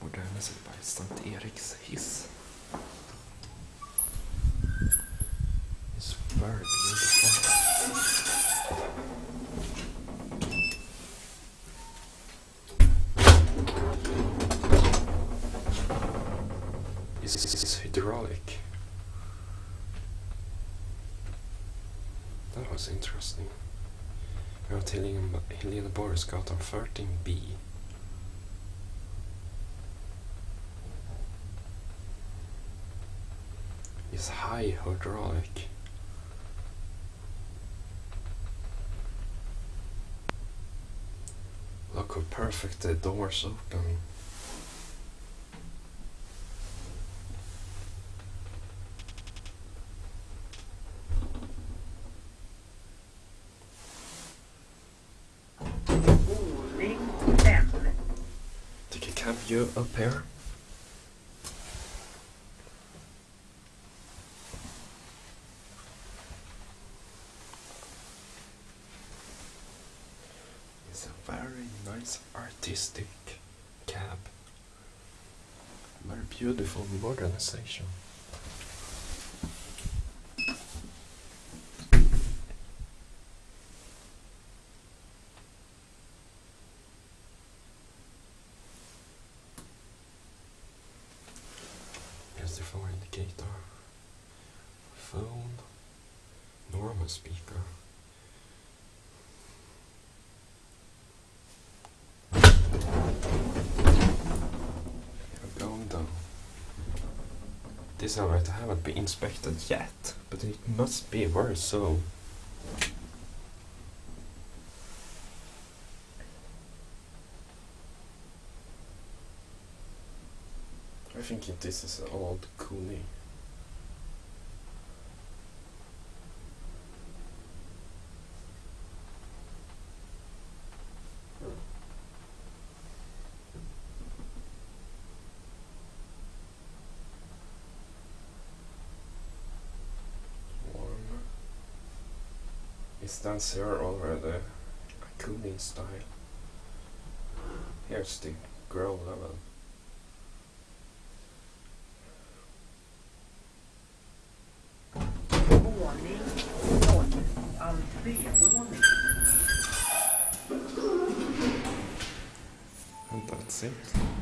Modernised by St Eriks Hiss. It's very beautiful. It's hydraulic. That was interesting. We are at Heleneborgsgatan 13B. It's high hydraulic. Look how perfect the doors open. Take a cab view up here. It's a very nice artistic cab. Very beautiful modernization. Here's the floor indicator. Phone. Normal speaker. Going down. This elevator haven't been inspected yet, but it must be very so. I think this is an old KONE. It stands here already, a KONE style. Here's the ground level. And that's it.